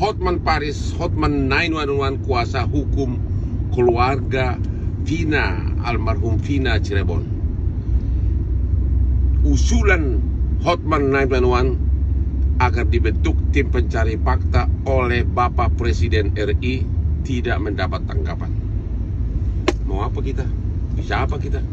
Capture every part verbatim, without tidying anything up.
Hotman Paris, Hotman sembilan satu satu, kuasa hukum keluarga Vina, almarhum Vina Cirebon. Usulan Hotman sembilan satu satu agar dibentuk tim pencari fakta oleh Bapak Presiden R I tidak mendapat tanggapan. Mau apa kita? Bisa apa kita?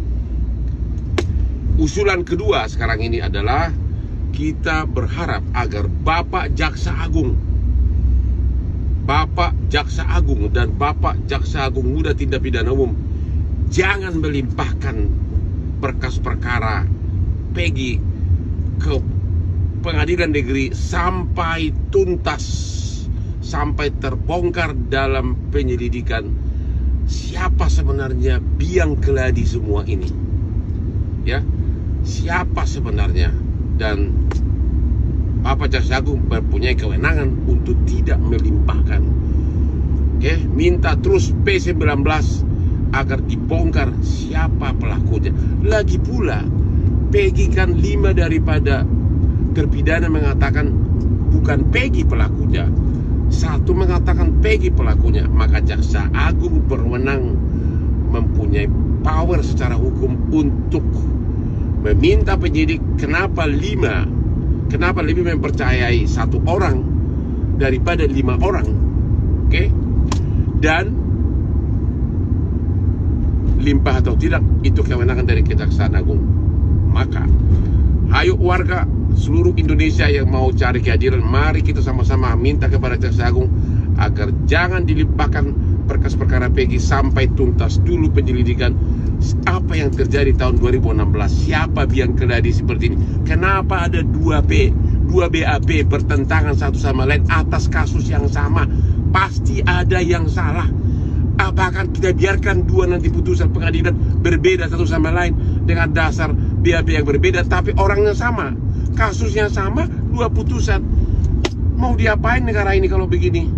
Usulan kedua sekarang ini adalah kita berharap agar Bapak Jaksa Agung, Bapak Jaksa Agung dan Bapak Jaksa Agung Muda Tindak Pidana Umum jangan melimpahkan berkas perkara Peggy ke pengadilan negeri sampai tuntas, sampai terbongkar dalam penyelidikan siapa sebenarnya biang keladi semua ini. Ya, siapa sebenarnya, dan Bapak Jaksa Agung mempunyai kewenangan untuk tidak melimpahkan. Oke, minta terus P sembilan belas agar dibongkar siapa pelakunya. Lagi pula, Peggy kan lima daripada terpidana mengatakan bukan Peggy pelakunya, satu mengatakan Peggy pelakunya. Maka Jaksa Agung berwenang, mempunyai power secara hukum untuk meminta penyidik kenapa lima, kenapa lebih mempercayai satu orang daripada lima orang, oke? Okay? Dan limpah atau tidak itu kewenangan dari Kejaksaan Agung. Maka, ayo warga seluruh Indonesia yang mau cari keadilan, mari kita sama-sama minta kepada Jaksa Agung agar jangan dilimpahkan berkas perkara Peggy sampai tuntas dulu penyelidikan apa yang terjadi tahun dua ribu enam belas, siapa biang keladi seperti ini, kenapa ada dua P, dua B A P bertentangan satu sama lain atas kasus yang sama. Pasti ada yang salah. Apakah kita biarkan dua nanti putusan pengadilan berbeda satu sama lain dengan dasar B A P yang berbeda, tapi orangnya sama, kasusnya sama, dua putusan? Mau diapain negara ini kalau begini?